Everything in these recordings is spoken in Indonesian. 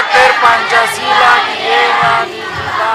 Mater Pancasila di era digital.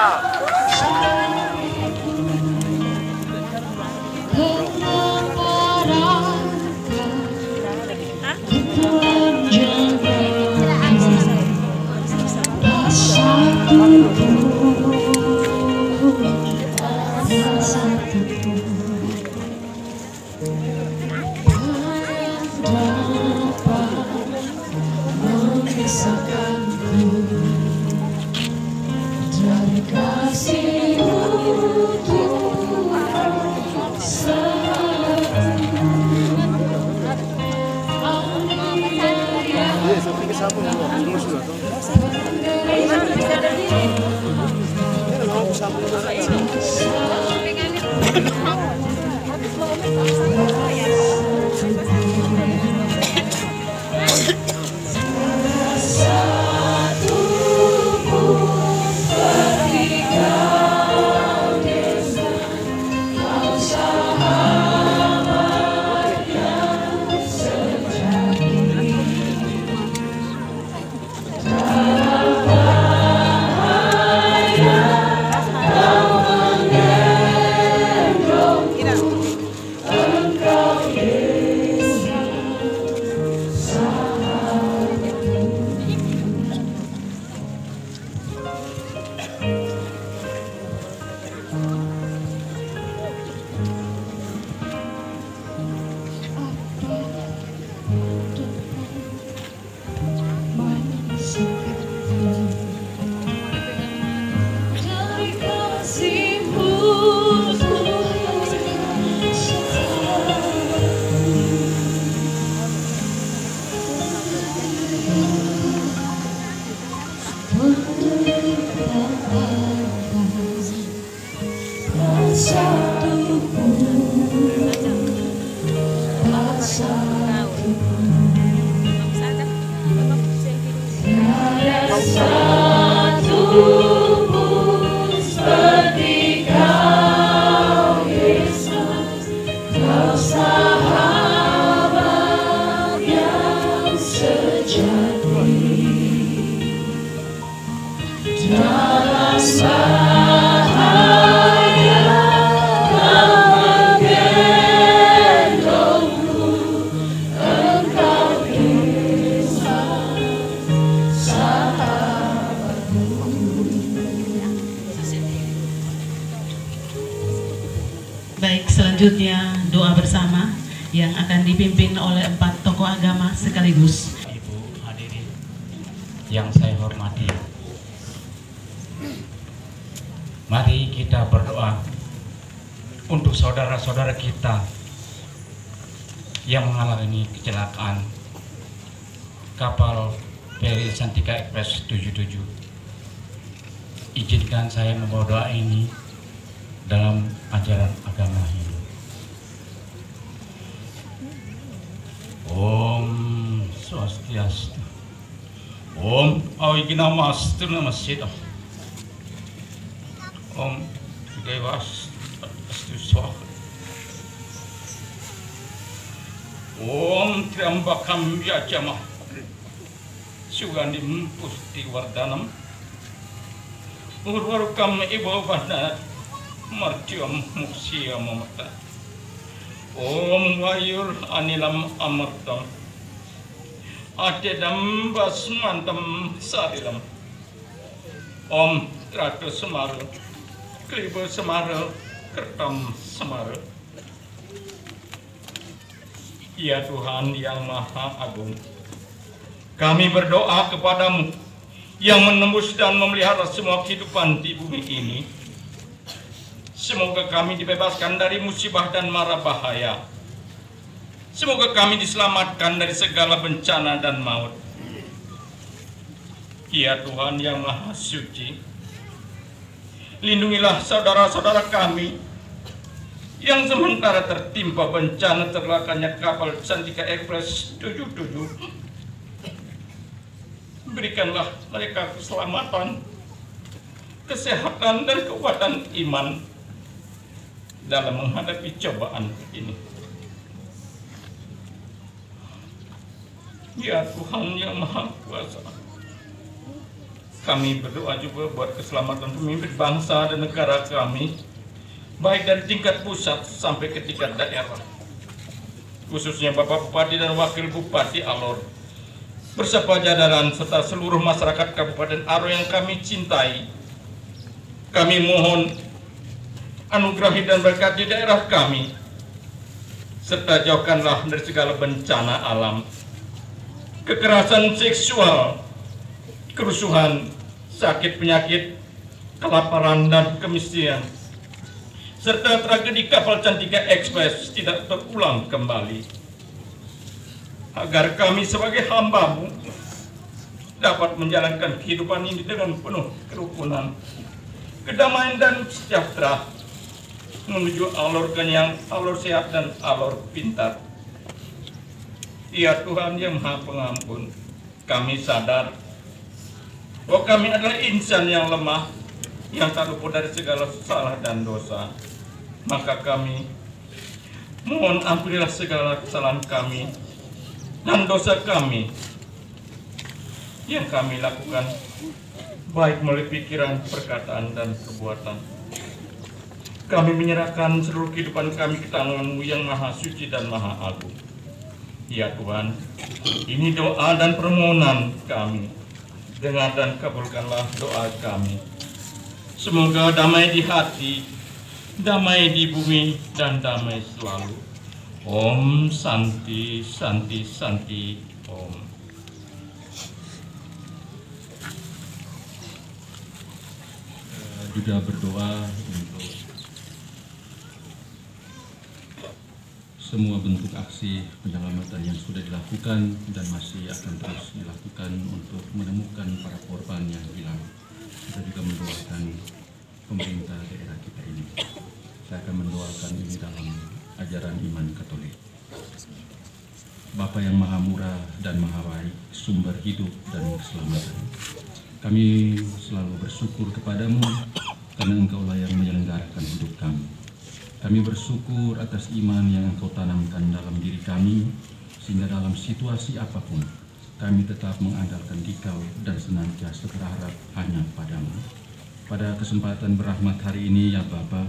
Baik, selanjutnya doa bersama yang akan dipimpin oleh 4 tokoh agama sekaligus. Ibu hadirin yang saya hormati, mari kita berdoa untuk saudara-saudara kita yang mengalami kecelakaan kapal feri Santika Express 77. Izinkan saya membawa doa ini dalam ajaran agama Hindu. Om Swastiastu. Om Awiginamastu Namasita. Om Devastu Swaha. Om Triambakam Yajamah. Sugandim Pusti Wardanam. Urwarukam Ibu Banat. Martyam Muksya Mamata. Om Wayur Anilam Amartam. Adedam Basmantam Sarilam. Om Tratu Semaru. Klibu Semaru. Kertam Semaru. Ya Tuhan yang Maha Agung, kami berdoa kepadamu yang menembus dan memelihara semua kehidupan di bumi ini. Semoga kami dibebaskan dari musibah dan mara bahaya. Semoga kami diselamatkan dari segala bencana dan maut. Ya Tuhan yang Maha Suci, lindungilah saudara-saudara kami yang sementara tertimpa bencana terlakannya kapal Santika Express 77. Berikanlah mereka keselamatan, kesehatan, dan kekuatan iman dalam menghadapi cobaan ini. Ya Tuhan yang Maha Kuasa, kami berdoa juga buat keselamatan pemimpin bangsa dan negara kami, baik dari tingkat pusat sampai ke tingkat daerah. Khususnya Bapak Bupati dan Wakil Bupati Alor, bersama jajaran serta seluruh masyarakat Kabupaten Alor yang kami cintai. Kami mohon anugerahi dan berkati daerah kami, serta jauhkanlah dari segala bencana alam, kekerasan seksual, kerusuhan, sakit penyakit, kelaparan dan kemiskinan, serta tragedi kapal Cantika Express tidak terulang kembali. Agar kami sebagai hamba-Mu dapat menjalankan kehidupan ini dengan penuh kerukunan, kedamaian dan sejahtera, menuju alur kenyang, alur sehat dan alur pintar. Ya Tuhan yang Maha Pengampun, kami sadar bahwa kami adalah insan yang lemah, yang tak luput dari segala salah dan dosa. Maka kami mohon ampunilah segala kesalahan kami dan dosa kami yang kami lakukan, baik melalui pikiran, perkataan, dan perbuatan. Kami menyerahkan seluruh kehidupan kami ke tangan-Mu yang Maha Suci dan Maha Agung. Ya Tuhan, ini doa dan permohonan kami. Dengar dan kabulkanlah doa kami. Semoga damai di hati, damai di bumi, dan damai selalu. Om Santi, Santi, Santi, Om. Juga berdoa untuk semua bentuk aksi penyelamatan yang sudah dilakukan dan masih akan terus dilakukan untuk menemukan para korban yang hilang. Kita juga mendoakan pemerintah daerah kita ini. Saya akan mendoakan ini dalam ajaran iman Katolik. Bapa yang Maha Murah dan Maha Baik, sumber hidup dan keselamatan, kami selalu bersyukur kepadamu karena Engkaulah yang menyelenggarakan hidup kami. Kami bersyukur atas iman yang Engkau tanamkan dalam diri kami, sehingga dalam situasi apapun kami tetap mengandalkan Dikau dan senantiasa berharap hanya padamu. Pada kesempatan berahmat hari ini ya Bapa,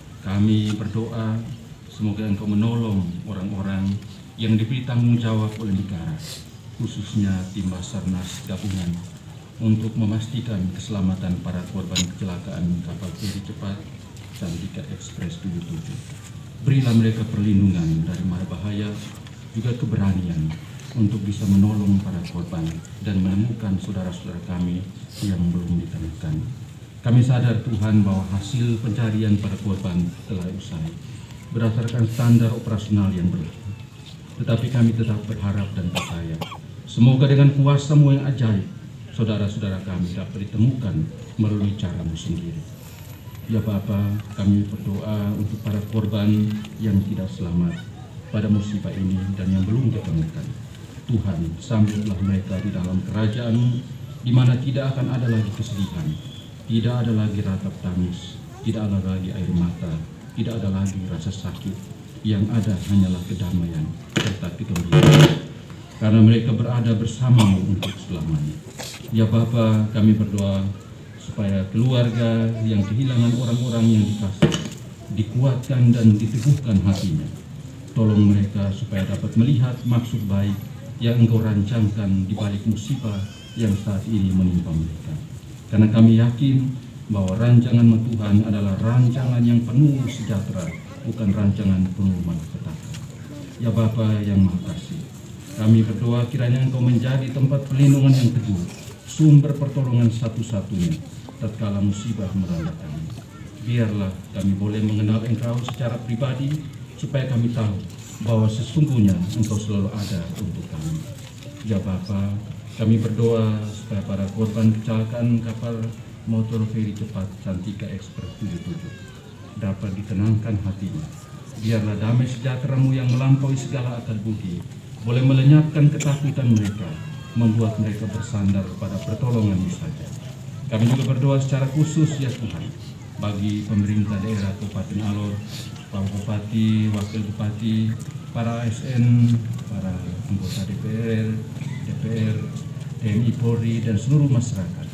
kami berdoa semoga Engkau menolong orang-orang yang diberi tanggung jawab oleh negara, khususnya tim Basarnas gabungan, untuk memastikan keselamatan para korban kecelakaan kapal feri cepat Cantika Express 77. Berilah mereka perlindungan dari mara bahaya, juga keberanian untuk bisa menolong para korban dan menemukan saudara-saudara kami yang belum ditemukan. Kami sadar Tuhan bahwa hasil pencarian para korban telah usai berdasarkan standar operasional yang berlaku. Tetapi kami tetap berharap dan percaya, semoga dengan kuasa-Mu yang ajaib, saudara-saudara kami dapat ditemukan melalui cara-Mu sendiri. Ya Bapa, kami berdoa untuk para korban yang tidak selamat pada musibah ini dan yang belum ditemukan. Tuhan, sambutlah mereka di dalam kerajaan-Mu, di mana tidak akan ada lagi kesedihan, tidak ada lagi ratap tangis, tidak ada lagi air mata, tidak ada lagi rasa sakit. Yang ada hanyalah kedamaian serta kegembiraan, karena mereka berada bersama-Mu untuk selamanya. Ya Bapa, kami berdoa supaya keluarga yang kehilangan orang-orang yang dikasih dikuatkan dan diteguhkan hatinya. Tolong mereka supaya dapat melihat maksud baik yang Engkau rancangkan di balik musibah yang saat ini menimpa mereka. Karena kami yakin bahwa rancangan Tuhan adalah rancangan yang penuh sejahtera, bukan rancangan penuh malapetaka. Ya Bapa yang Maha Kasih, kami berdoa kiranya Engkau menjadi tempat perlindungan yang teguh, sumber pertolongan satu-satunya tatkala musibah melanda kami. Biarlah kami boleh mengenal Engkau secara pribadi, supaya kami tahu bahwa sesungguhnya Engkau selalu ada untuk kami. Ya Bapa, kami berdoa supaya para korban kecelakaan kapal motor feri cepat Cantika Express 77 dapat ditenangkan hatinya. Biarlah damai sejahtera-Mu yang melampaui segala akal budi boleh melenyapkan ketakutan mereka, membuat mereka bersandar pada pertolongan-Mu saja. Kami juga berdoa secara khusus ya Tuhan bagi pemerintah daerah Kabupaten Alor, Pak Bupati, Wakil Bupati, para ASN, para anggota DPR, TNI Polri, dan seluruh masyarakat.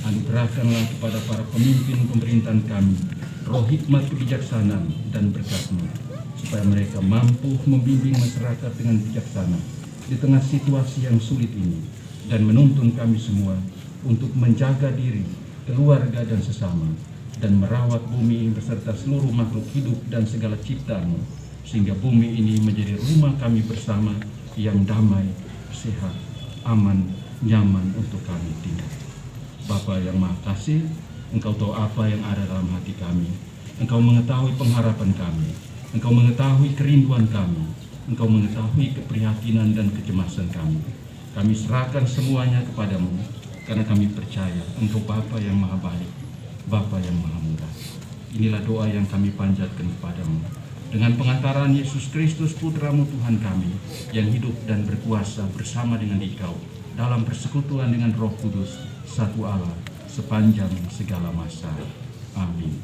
Anugerahkanlah kepada para pemimpin pemerintahan kami roh hikmat kebijaksanaan dan berkat-Mu, supaya mereka mampu membimbing masyarakat dengan bijaksana di tengah situasi yang sulit ini, dan menuntun kami semua untuk menjaga diri, keluarga dan sesama, dan merawat bumi beserta seluruh makhluk hidup dan segala ciptaan-Mu, sehingga bumi ini menjadi rumah kami bersama yang damai, sehat, aman, nyaman untuk kami tinggal. Bapa yang Maha Kasih, Engkau tahu apa yang ada dalam hati kami. Engkau mengetahui pengharapan kami. Engkau mengetahui kerinduan kami. Engkau mengetahui keprihatinan dan kecemasan kami. Kami serahkan semuanya kepadamu, karena kami percaya Engkau Bapa yang Maha Baik, Bapa yang Maha Murah. Inilah doa yang kami panjatkan kepadamu. Dengan pengantaran Yesus Kristus, Putra-Mu Tuhan kami, yang hidup dan berkuasa bersama dengan Engkau, dalam persekutuan dengan Roh Kudus, satu Allah, sepanjang segala masa. Amin.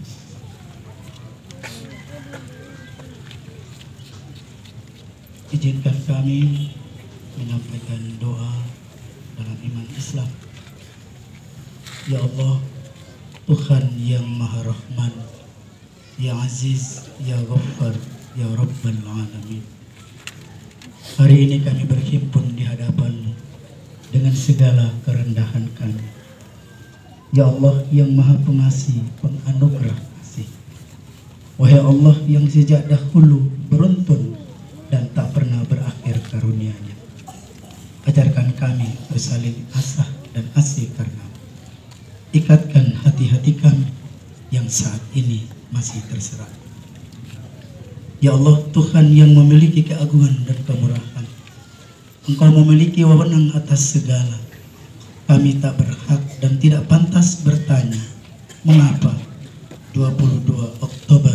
Izinkan kami menyampaikan doa dalam iman Islam. Ya Allah, Tuhan yang Maha Rahman, Ya Aziz, Ya Ghaffar, Ya Rabbal Alamin. Hari ini kami berhimpun di hadapan-Mu dengan segala kerendahan kami. Ya Allah yang Maha Pengasih, Penganugerah kasih. Wahai Allah yang sejak dahulu beruntun dan tak pernah berakhir karunia-Nya, ajarkan kami bersaling asah dan asih karena ikatkan hati-hati kami yang saat ini masih terserak. Ya Allah, Tuhan yang memiliki keagungan dan kemurahan, Engkau memiliki wewenang atas segala. Kami tak berhak dan tidak pantas bertanya, mengapa 22 Oktober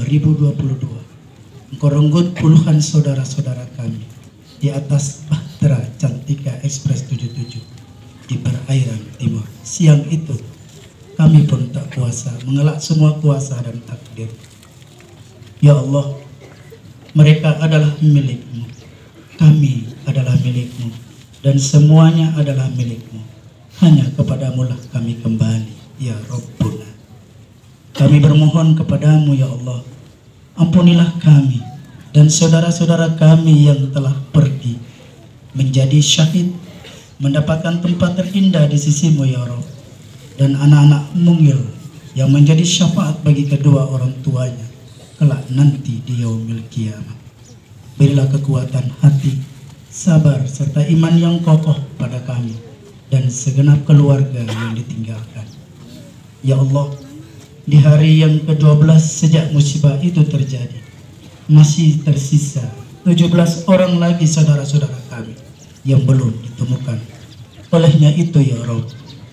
2022 Engkau renggut puluhan saudara-saudara kami di atas Bahtera Cantika Express 77 di perairan timur. Siang itu kami pun tak kuasa mengelak semua kuasa dan takdir. Ya Allah, mereka adalah milik-Mu, kami adalah milik-Mu, dan semuanya adalah milik-Mu. Hanya kepadamu lah kami kembali, ya Rabbuna. Kami bermohon kepadamu, ya Allah, ampunilah kami dan saudara-saudara kami yang telah pergi menjadi syahid, mendapatkan tempat terindah di sisi-Mu, ya Rabb, dan anak-anak mungil yang menjadi syafaat bagi kedua orang tuanya kelak nanti di yaumil qiyamah. Berilah kekuatan hati, sabar, serta iman yang kokoh pada kami dan segenap keluarga yang ditinggalkan. Ya Allah, di hari yang ke-12 sejak musibah itu terjadi, masih tersisa 17 orang lagi saudara-saudara kami yang belum ditemukan. Olehnya itu, ya Rabb,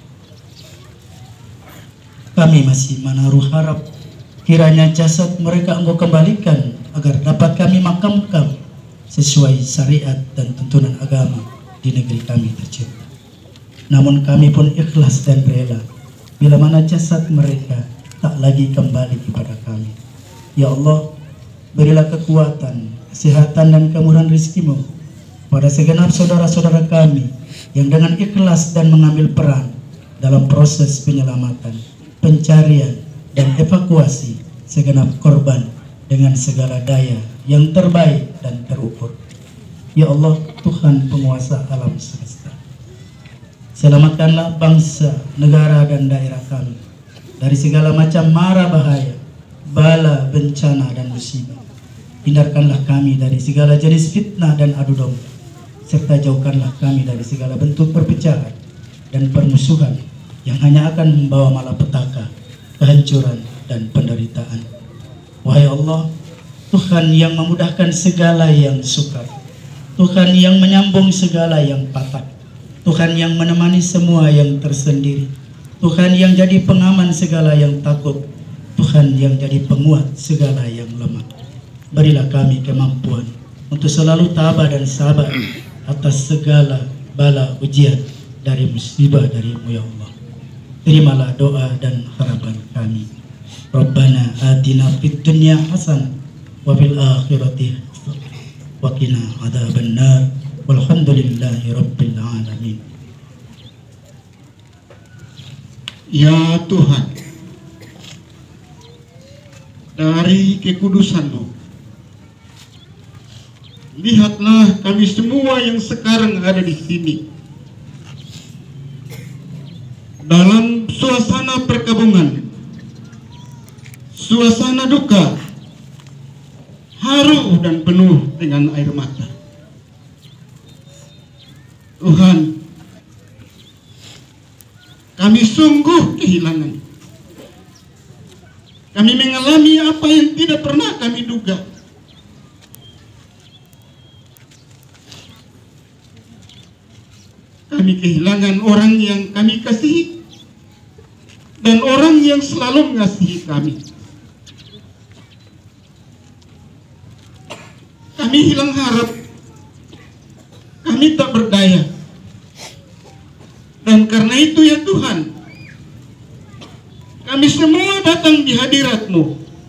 kami masih menaruh harap kiranya jasad mereka Engkau kembalikan agar dapat kami makamkan sesuai syariat dan tuntunan agama di negeri kami tercinta. Namun kami pun ikhlas dan rela bila mana jasad mereka tak lagi kembali kepada kami. Ya Allah, berilah kekuatan, kesehatan dan kemurahan rezeki-Mu pada segenap saudara-saudara kami yang dengan ikhlas dan mengambil peran dalam proses penyelamatan, pencarian dan evakuasi segenap korban dengan segala daya yang terbaik dan terukur. Ya Allah, Tuhan penguasa alam semesta, selamatkanlah bangsa, negara dan daerah kami dari segala macam mara bahaya, bala, bencana dan musibah. Hindarkanlah kami dari segala jenis fitnah dan adu domba, serta jauhkanlah kami dari segala bentuk perpecahan dan permusuhan yang hanya akan membawa malapetaka, kehancuran dan penderitaan. Wahai Allah, Tuhan yang memudahkan segala yang sukar, Tuhan yang menyambung segala yang patah, Tuhan yang menemani semua yang tersendiri, Tuhan yang jadi pengaman segala yang takut, Tuhan yang jadi penguat segala yang lemah. Berilah kami kemampuan untuk selalu tabah dan sabar atas segala bala ujian dari musibah dari-Mu, ya Allah. Terimalah doa dan harapan kami. Rabbana atina fid dunya hasanah wa fil akhirati hasanah wa qina adzabannar. Walhamdulillahi rabbil alamin. Ya Tuhan, dari kekudusan-Mu, lihatlah kami semua yang sekarang ada di sini dalam suasana perkabungan, suasana duka, haru dan penuh dengan air mata. Tuhan, kami sungguh kehilangan. Kami mengalami apa yang tidak pernah kami duga. Kami kehilangan orang yang kami kasihi dan orang yang selalu mengasihi kami. Kami hilang harap. Kami tak berdaya. Dan karena itu ya Tuhan, kami semua datang di hadirat-Mu.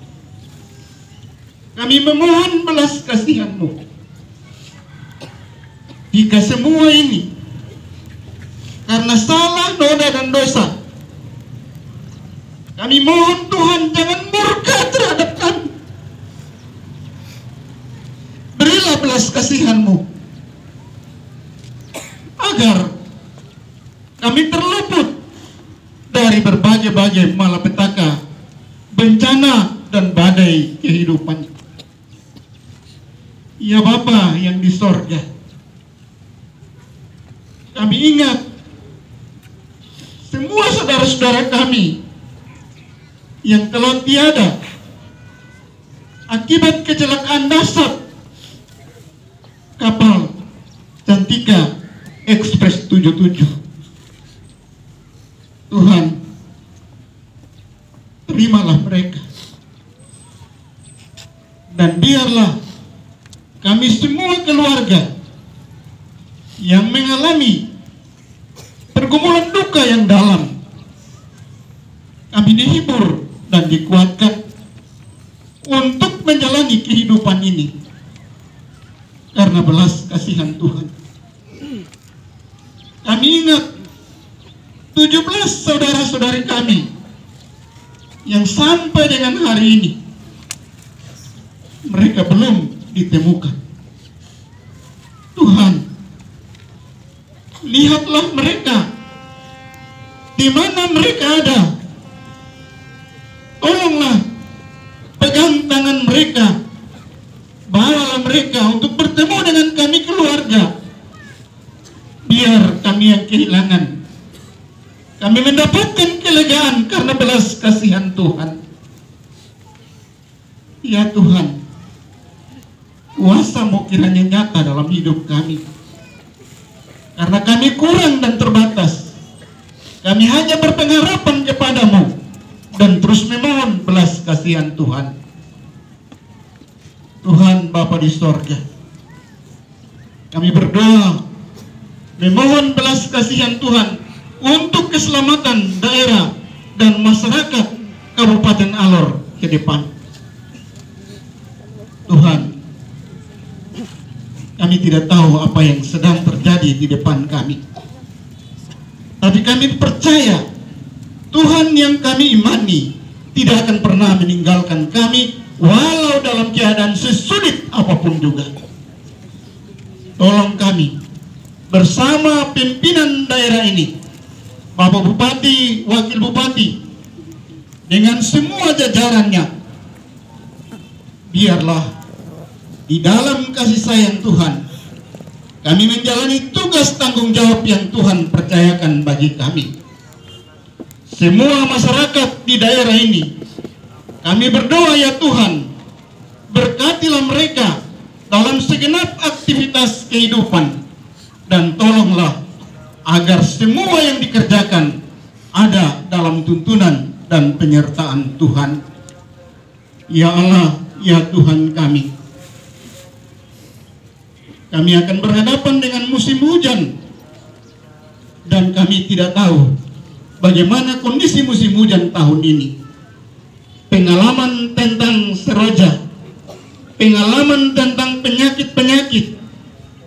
Kami memohon belas kasihan-Mu. Jika semua ini karena salah, noda dan dosa, kami mohon Tuhan jangan murka terhadap kami. Berilah belas kasihan-Mu agar kami terluput dari berbagai-bagai malapetaka, bencana dan badai kehidupan. Ya Bapa yang di sorga, kami ingat semua saudara-saudara kami yang telah tiada akibat kecelakaan dahsyat kapal Cantika Ekspres 77. Tuhan, terimalah mereka dan biarlah kami semua keluarga yang mengalami pergumulan duka yang dalam, kami dihibur dan dikuatkan untuk menjalani kehidupan ini karena belas kasihan Tuhan. Kami ingat 17 saudara-saudari kami yang sampai dengan hari ini mereka belum ditemukan. Tuhan, lihatlah mereka, di mana mereka ada. Tolonglah, pegang tangan mereka, bawalah mereka untuk bertemu dengan kami keluarga. Biar kami yang kehilangan, kami mendapatkan kelegaan karena belas kasihan Tuhan. Ya Tuhan, kuasa-Mu kiranya nyata dalam hidup kami. Karena kami kurang dan terbatas, kami hanya berpengharapan kepada-Mu dan terus memohon belas kasihan Tuhan. Tuhan Bapa di sorga, kami berdoa memohon belas kasihan Tuhan untuk keselamatan daerah dan masyarakat Kabupaten Alor ke depan. Tuhan, kami tidak tahu apa yang sedang terjadi di depan kami, tapi kami percaya Tuhan yang kami imani tidak akan pernah meninggalkan kami walau dalam keadaan sesulit apapun juga. Tolong kami bersama pimpinan daerah ini, Bapak Bupati, Wakil Bupati, dengan semua jajarannya, biarlah di dalam kasih sayang Tuhan kami menjalani tugas tanggung jawab yang Tuhan percayakan bagi kami. Semua masyarakat di daerah ini, kami berdoa ya Tuhan, berkatilah mereka dalam segenap aktivitas kehidupan, dan tolonglah agar semua yang dikerjakan ada dalam tuntunan dan penyertaan Tuhan. Ya Allah, ya Tuhan kami akan berhadapan dengan musim hujan, dan kami tidak tahu bagaimana kondisi musim hujan tahun ini. Pengalaman tentang seroja, pengalaman tentang penyakit-penyakit,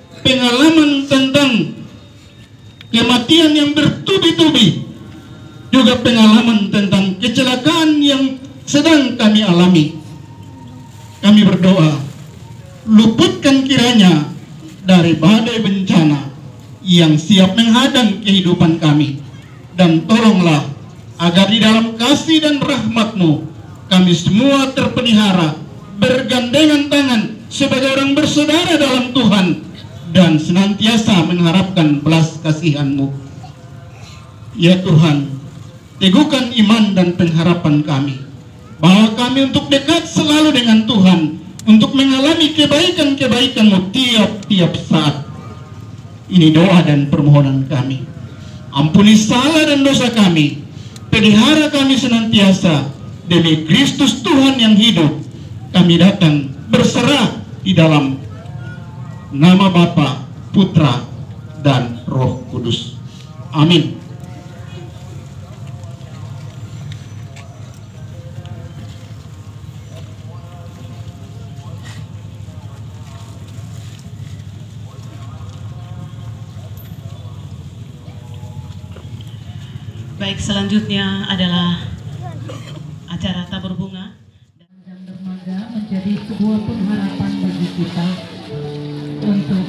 pengalaman tentang kematian yang bertubi-tubi, juga pengalaman tentang kecelakaan yang sedang kami alami. Kami berdoa, luputkan kiranya dari badai bencana yang siap menghadang kehidupan kami, dan tolonglah agar di dalam kasih dan rahmat-Mu kami semua terpelihara, bergandengan tangan sebagai orang bersaudara dalam Tuhan, dan senantiasa mengharapkan belas kasihan-Mu. Ya Tuhan, teguhkan iman dan pengharapan kami, bahwa kami untuk dekat selalu dengan Tuhan, untuk mengalami kebaikan-kebaikan-Mu tiap-tiap saat. Ini doa dan permohonan kami. Ampuni salah dan dosa kami, pelihara kami senantiasa, demi Kristus Tuhan yang hidup. Kami datang berserah di dalam nama Bapa, Putra, dan Roh Kudus. Amin. Baik, selanjutnya adalah acara tabur bunga. Jam dermaga menjadi sebuah pengharapan bagi kita untuk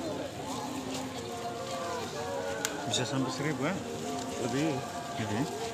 bisa sampai 1000 kan? Lebih.